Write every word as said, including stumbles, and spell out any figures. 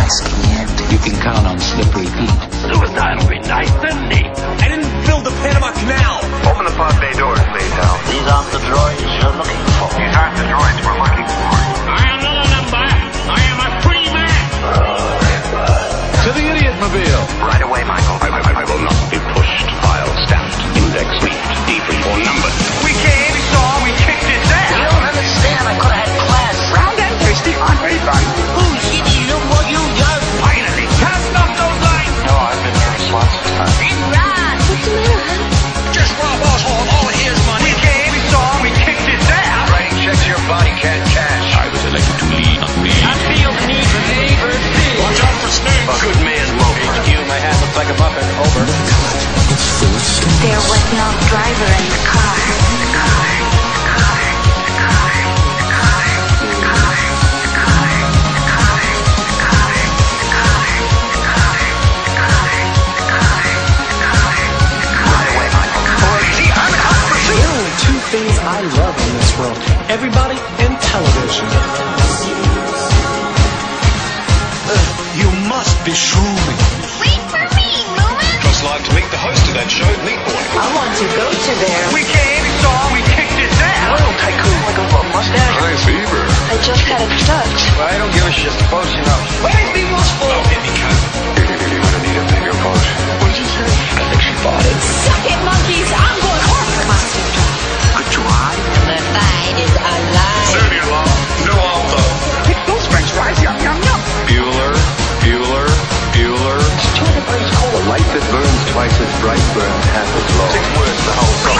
scared. You can count on slippery feet. Suicide will be nice and neat. I didn't build the Panama Canal. Open the pod bay doors, Maytel. These aren't the droids you're looking for. These aren't the droids we're looking for. I am not a number. I am a free man. To the idiot mobile. Right away, Michael. I, I, I will not be pushed. File stamped. Index leafed. D three or numbered. We came, we saw, we kicked his ass. You don't understand. I could have had class. Round and thirsty on everybody. Who's giving you what you got? Finally. Cast off those lights. No, I've been nervous lots of times. Big Ron. What's the matter? Just Rob Oswald, all here's money. We came, we saw, we kicked his ass. Writing checks your body can't cash. I was elected to lead, not lead. I feel the need for neighbors. Watch out for snakes. A good man, Loaf. H Q, my hat looks like a muffin. Over. It's full of snakes. There was no driver in the car. The car. The car. The car. The car. The car. The car. The car. The car. The car. The car. The car. The car. The car. Right away, Michael. Or, gee, I'm in hot pursuit. There are only two things I love in this world. Everybody and television. You must be shrooming. Wait for me, Moomin. Just like to meet the host of that show, Meat Boy. I want to go to there. We came, we saw, we kicked his ass. Oil tycoon like a little mustache. Nice fever. I just had it touched. Well, I don't give a shit. Suppose you know. Wait, be watchful. Oh, hit me, cunt. You're gonna need a bigger boat. What did you say? I think she bought it. Suck it, monkeys. I'm going home. Monster truck. Good drive. The fight is alive. Dirty law. No alto. Pick those french fries. Yum, yum, yum. Bueller, Bueller, Bueller. A light that burns twice as bright burns half as long. Six words, the whole song.